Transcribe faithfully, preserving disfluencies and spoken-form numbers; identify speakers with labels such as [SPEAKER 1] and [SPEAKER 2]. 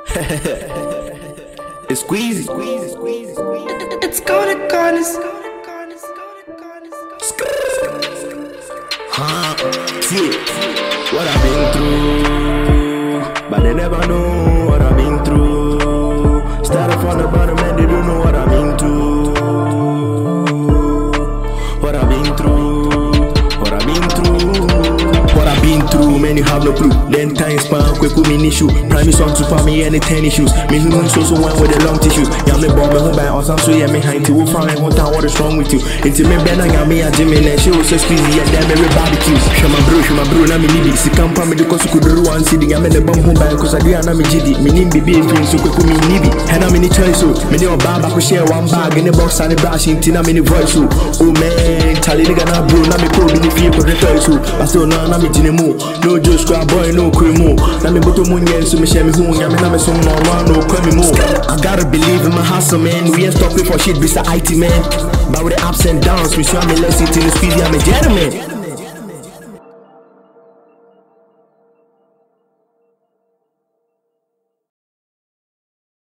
[SPEAKER 1] It's Squeezy.
[SPEAKER 2] It's gonna gonna
[SPEAKER 1] Huh? See what I've been through, but they never know what I've been through. Started from the bottom and they don't know what I've been through. What I've been through, what I've been through, what I've been through. Man, you have no clue. Then time span, quick with me issue. Prime song to for me any tennis shoes. Me who so so one with the long tissues. Yeah, me bomb me home by or some so yeah me hang to who find what town what is wrong with you. Into me ben I me a Jimmy and she was so squeezy and then me barbecues. Show my bro, show my bro, na me need it. Si come me because you could do one city. I'm in the bomb home by cause I do and I'm a jiddy. Me need baby and so quick with me need it. And I'm in the choice so me no baba could share one bag in the box and the brush in tina me voice so. Oh man, Charlie nigga na bro, na me cold in the field for the toy so. I still know na me jine mo. No just grab boy no cream mo. Na me buto mo nyen so me share me home. Yeah, me na me so no one no call me more. I gotta believe in my hustle, man. We ain't stopping for shit, beside I T, man. But with the ups and downs, we show me less it in the speed, I'm a gentleman.